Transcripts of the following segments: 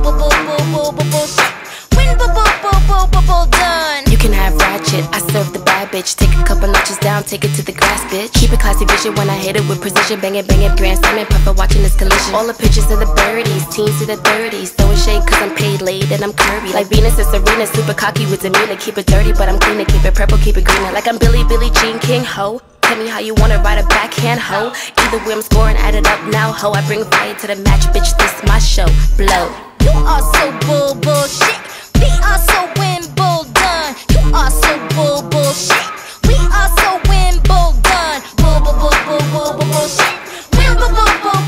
done. You can have ratchet, I serve the bad bitch. Take a couple notches down, take it to the grass, bitch. Keep it classy vision when I hit it with precision. Bang it, grand slamming, puffer watching this collision. All the pictures of the birdies, teens to the 30s. Throwing shade cause I'm paid late and I'm curvy. Like Venus and Serena, super cocky with demeanor. Keep it dirty but I'm cleaner, keep it purple, keep it greener. Like I'm Billy Jean King, ho. Tell me how you wanna ride a backhand, ho. Either way I'm scoring, add it up now, ho. I bring fire to the match, bitch, this my show. Blow. You are so bullshit. We are so Wimbledon. You are so bullshit. We are so Wimbledon. Bullshit. Wimbledon.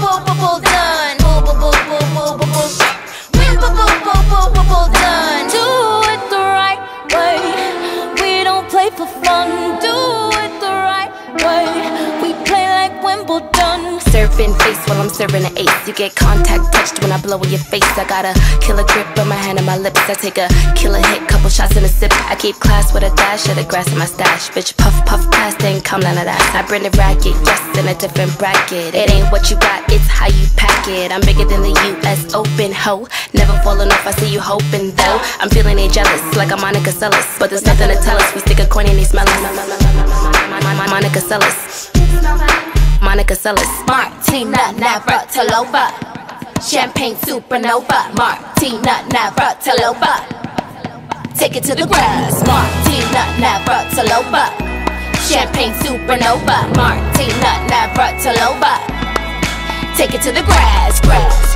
Bullshit. Wimbledon. Do it the right way. We don't play for fun. Do it the right way. We play like Wimbledon. Surfing face while I'm serving an ace. You get contact touched when I blow in your face. I got a killer grip on my hand and my lips. I take a killer hit, couple shots in a sip. I keep class with a dash of the grass in my stash. Bitch, puff pass, ain't come none of that. I bring the racket, yes, in a different bracket. It ain't what you got, it's how you pack it. I'm bigger than the US Open, ho. Never falling off, I see you hoping though. I'm feeling they jealous, like I'm Monica Seles. But there's nothing to tell us, we stick a coin and they smell us. Monica Seles. Monica Seles. Martina Navratilova. Champagne supernova. Martina Navratilova. Take it to the grass. Martina Navratilova. Champagne supernova. Martina Navratilova. Take it to the grass. Grass.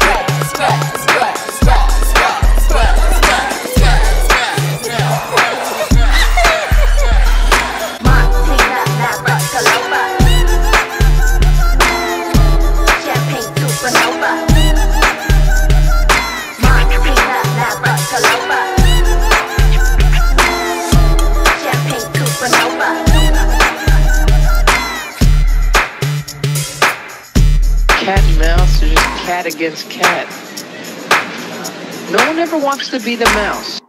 Martina Navratilova. Champagne supernova. Martina Navratilova. Champagne supernova. Cat and mouse are just cat against cat. No one ever wants to be the mouse.